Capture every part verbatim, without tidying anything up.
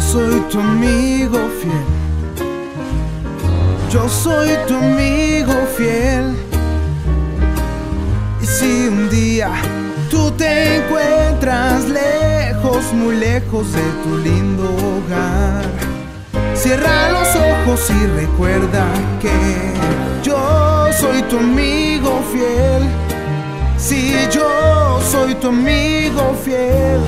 soy tu amigo fiel. Yo soy tu amigo fiel. Y si un día tú te encuentras lejos, muy lejos de tu lindo hogar, cierra los ojos y recuerda que yo soy tu amigo fiel. Sí, yo soy tu amigo fiel.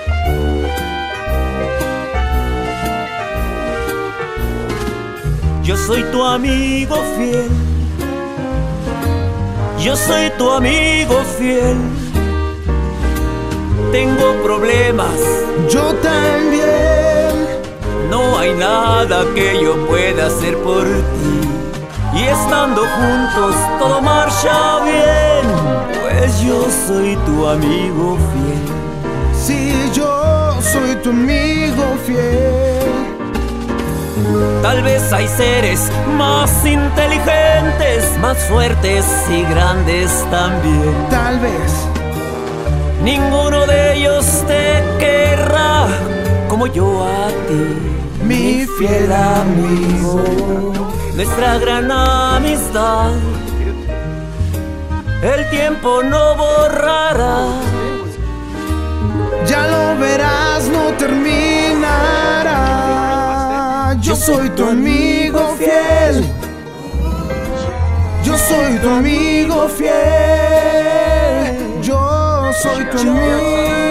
Yo soy tu amigo fiel. Yo soy tu amigo fiel. Tengo problemas, yo también. no hay nada que yo pueda hacer por ti. Y estando juntos todo marcha bien, pues yo soy tu amigo fiel. Sí, yo soy tu amigo fiel. Tal vez hay seres más inteligentes, más fuertes y grandes también. Tal vez ninguno de ellos te querrá como yo a ti, mi fiel amigo. Nuestra gran amistad el tiempo no borrará. Ya lo verás, no terminará. Yo soy tu amigo fiel. Yo soy tu amigo fiel. Yo soy tu amigo.